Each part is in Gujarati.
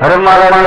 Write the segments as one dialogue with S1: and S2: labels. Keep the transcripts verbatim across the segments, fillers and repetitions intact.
S1: हरे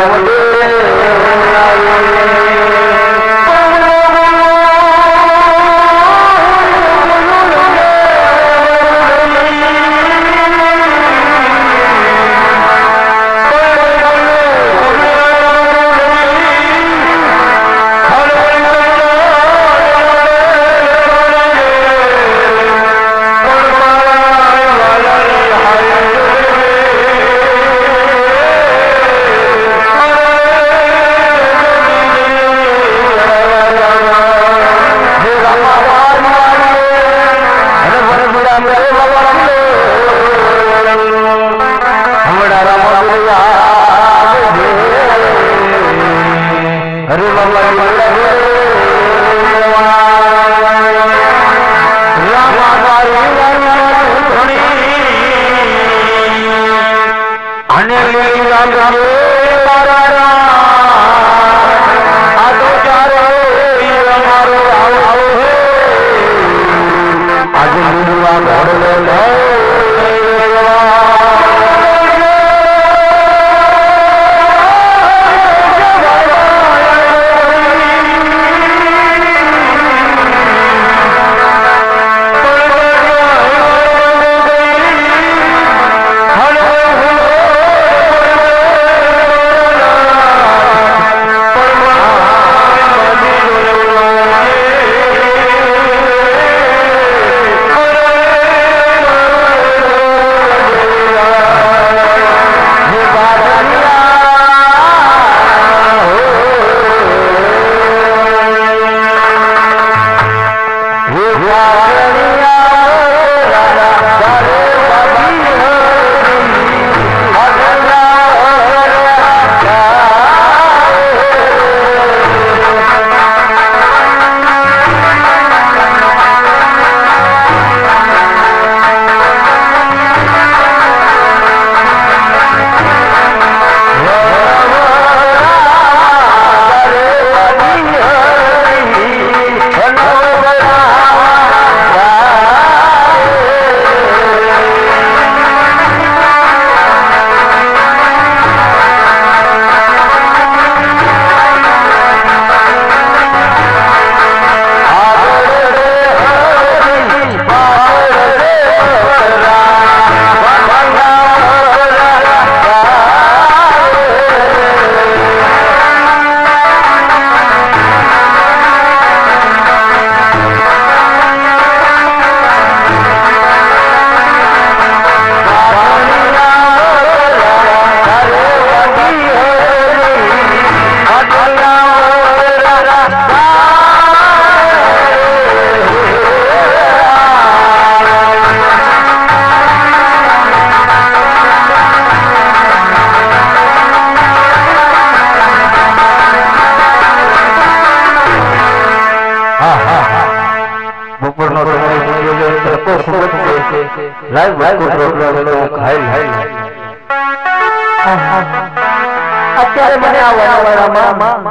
S1: અત્યારે મને આ વડાવાડામાં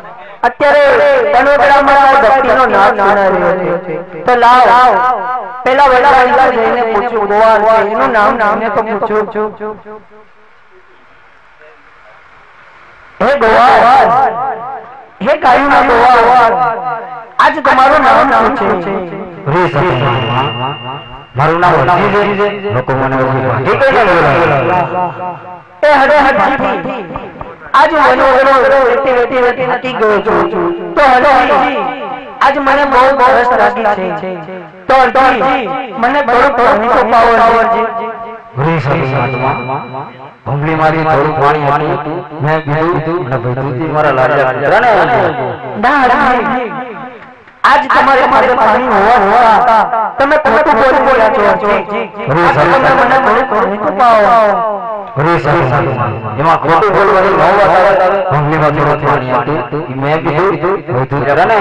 S1: અત્યારે તનોતરામાં ભક્તિનો નાદ સુનાઈ રહ્યો છે તો લાવ પેલા વડાવાડા જઈને પૂછું ગોવાળ છે એનું નામ નામને તો પૂછું હે ગોવાળ હે કાયુના ગોવાળ આજ તમારું નામ નામ છે રે સતનામ મારું નામ હજી છે લોકો મને ઠીક છે એ હડે હજી આજ મનો વનો વેતી વેતી વેતી નથી ગયો છું તો હડે આજ મને બહુ સરસ લાગી છે તો મને થોડું પાણી પાવર છે રે સતનામ ભમલી મારી થોડું પાણી હતું મેં પીધું અને ભઈતુજી મારા લાડલા રાને ના आज तुम्हारे मारे पानी हुआ हुआ તમે ખોટું બોલી બોલ્યા છો રે સતનામ મને થોડું પાણી તો પાવો રે સતનામ એમાં ખોટું બોલવાની નવ વાત આવે ભમલી માં થોડું પાણી હતું મેં પીધું ભઈતુજી રાને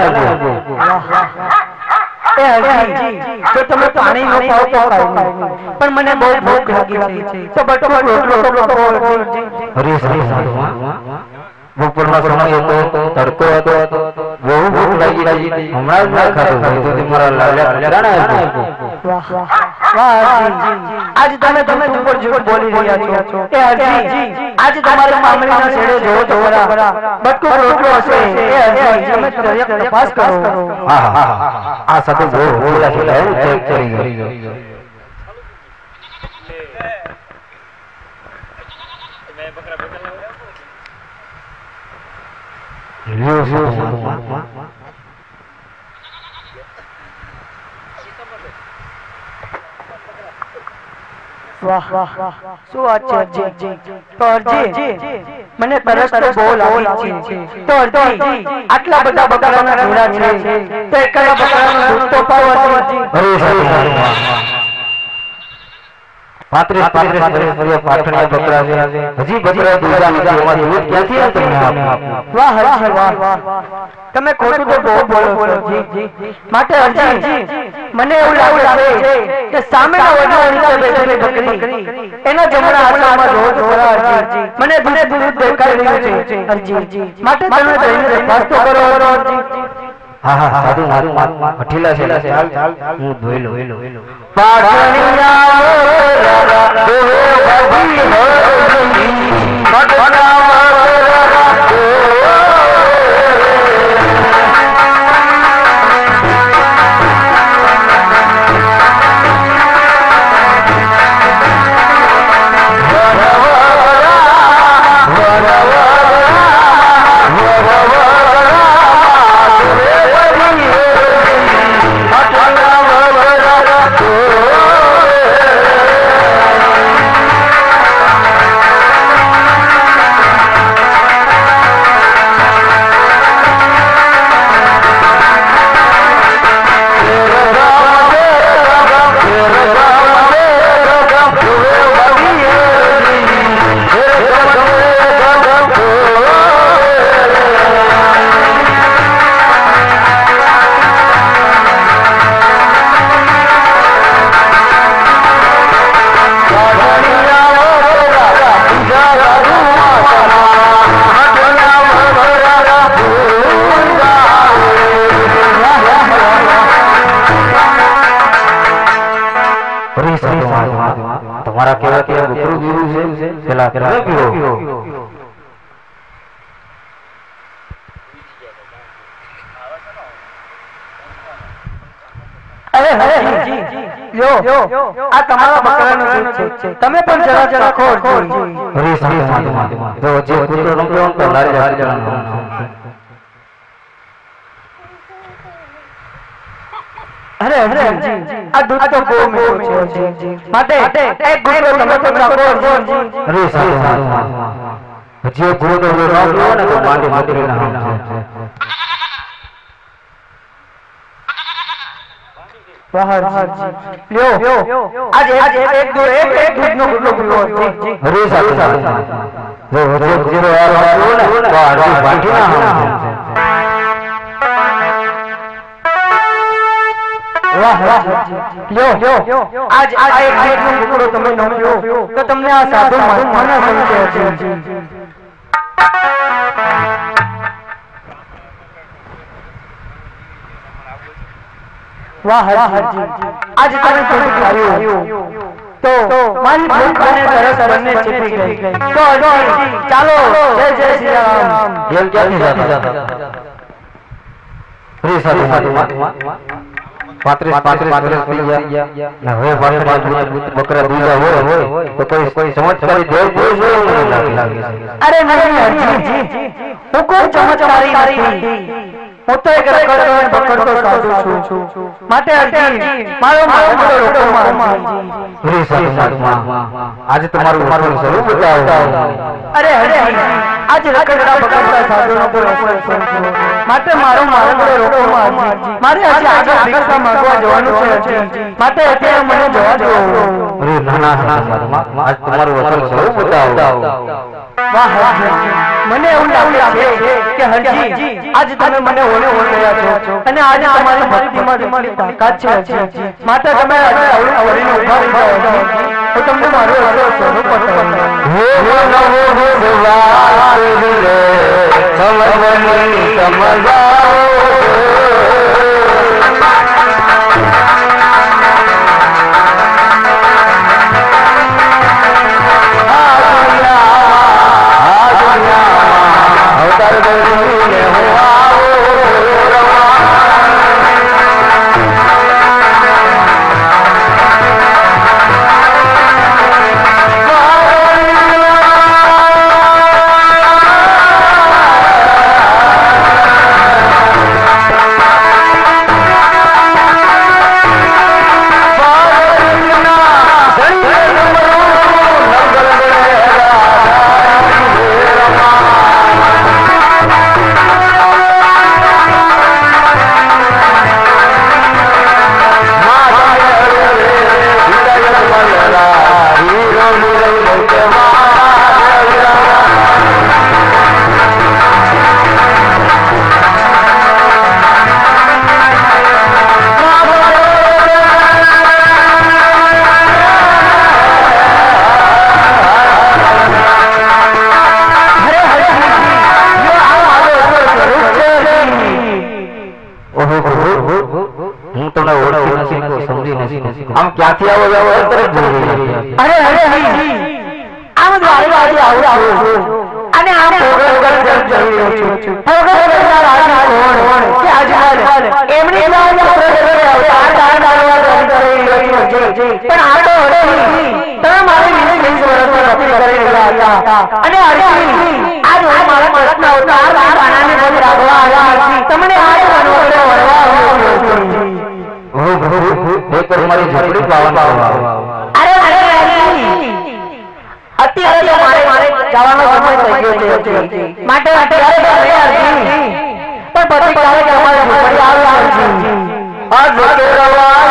S1: એ હજી જો તમે પાણી ન પાઓ તો કાઈ પણ મને બહુ ભૂખ લાગી છે તો બટો રોટલો રોટલો રે સતનામ બપોરનો સમય હતો, તડકો હતો, બહુ ભૂખ લાગી હતી, હમણાં જ ના ખાધું હોય તો મારા લાલ્યા જાણા આપ્યો.
S2: વાહ વાહ હરજી, આજ તમે તમે ઉપર જૂઠ બોલી રહ્યા છો. એ હરજી, આજ તમારા મામલીના છેડે જોવો તો ખરા, બટકો રોટલો હશે. એ હરજી, તમે તપાસ કરો.
S1: હા હા હા, આ સાથે બહુ બોલા છે, ચેક કરી ગયો. લ્યો લ્યો
S2: વાહ વાહ શું વાત છે હરજી. તો હરજી મને તરસ તો બહુ લાગી છે. તો હરજી આટલા બધા બકરાના ઘોડા છે, તો એકલા બકરાનું દૂધ તો પાવ હરજી.
S1: અરે સારું પાંત્રીસ પાંત્રીસ વર્ષ પાઠણિયા બકરા છે, હજી બકરા દૂધા નથી, એમાં દૂધ ક્યાંથી આવે તમને આપો?
S2: વાહ હરજી વાહ, તમે ખોટું તો બહુ બોલો હરજી. માટે હરજી મને એવું લાગે છે કે સામેના વડલા નીચે બેઠેલી બકરી એના જમણા હાથમાં રોજ ખરા હરજી. મને મને દૂધ દેખાઈ રહ્યું છે હરજી. માટે તમે જઈને તપાસ તો કરો હરજી.
S1: હા હા સારું મારું અઠીલા છે, ચાલ ચાલ હું ધોઈ લઉં. પાઠણિયા તમારા કેવા કેવા બકરું પીવું છે, પેલા પેલા પીવો.
S2: અરે હરજી લ્યો, આ તમારા બકરાનું દૂધ છે, તમે પણ જરા જરા ખો હરજી.
S1: અરે સારું જો જે કૂતરો રમ્યો તો લારી હારી જવાનું.
S2: અરે અરે આ દૂધ તો બહુ મીઠું છે, માટે એક ગુટલો તમે તો નાખો હરજી.
S1: અરે સારું હજી એક ગુટલો જો નાખ્યો ને તો માંડી માંડી ના છે.
S2: વાહ હરજી લ્યો, આજ આજ એક દૂધ એક એક દૂધનો ગુટલો પીવો હરજી.
S1: અરે સારું જો હજી જીરો યાર આવ્યો ને તો હજી બાકી ના છે.
S2: વાહ વાહ લ્યો, આજ આ એક દૂધનો ટુકડો તમે ન પીઓ તો તમને આ સાધુ મહાત્માના સંશે હરજી. વાહ હરજી આજ તમે દૂધ ખાયું તો મારી ભૂખ અને તરસ બંને છીપી ગઈ. તો હરજી ચાલો, જય જય શ્રી રામ.
S1: જેલ ક્યાંથી જતા? અરે સારું પાંત્રીસ પાંત્રીસ પાંત્રીસ પી ગયા ને હવે પાંત્રીસ બકરા દૂધા હોય તો કોઈ કોઈ ચમત્કારી દેવ કોઈ લાગે.
S2: અરે નહીં હરજી, હું કોઈ ચમત્કારી નથી, હું તો એક રખડતો પકડતો સાધુ છું. માટે હરજી મારો મારો રોકવામાં હરજી.
S1: અરે સારું આજે તમારું મારું સ્વરૂપ બતાવો.
S2: અરે હરજી આજ રખડતા પકડતા સાધુનો કોઈ અસર છું, માટે મારો મારો રોકવામાં હરજી. મારે હજી આગળ ભિક્ષા માંગવા જવાનું છે હરજી, માટે અત્યારે મને જવા દો.
S1: અરે ના ના આજ તમારું અસલ સ્વરૂપ બતાવો.
S2: વાહ હરજી મને એવું લાગે છે કે હરજી આજ તમે મને ઓળે ઓળખ્યા છો અને આજે તમારી ભક્તિમાં તમારી તાકાત છે હરજી. માટે તમે અવળી અવળીને ઉભા રહી જાઓ હરજી, તો તમને મારું અસલ સ્વરૂપ બતાવો.
S1: સમજવાની સમજાવો हम क्या थी आओ जाओ हर तरफ जोड़ी
S2: अरे अरे आम द्वारे बाजू आओ आओ અને આમ પોગળ જર જઈ પોગળ ના રાજા કોણ કે આજકાલ એમની નામ પર અવતાર દાન દાનવા કરી રહ્યો છે પણ આ તો હરી તમે મારી વીસ વર્ષ નથી કરી રહ્યા હતા અને હરી આજ હું મારા મરદના અવતાર દાનાને બોલ રાખવા આવ્યા તમને આ વનવડે વળવા આવ્યો
S1: એક તમારી ઝપડી પાવન
S2: અરે અરે અત્યારે તો મારે મારે જવાનો સમય થઈ ગયો છે માટે અત્યારે પણ પછી ક્યારેક અમારે ઝૂંપડી આવે છે
S1: આ ઝૂંપડી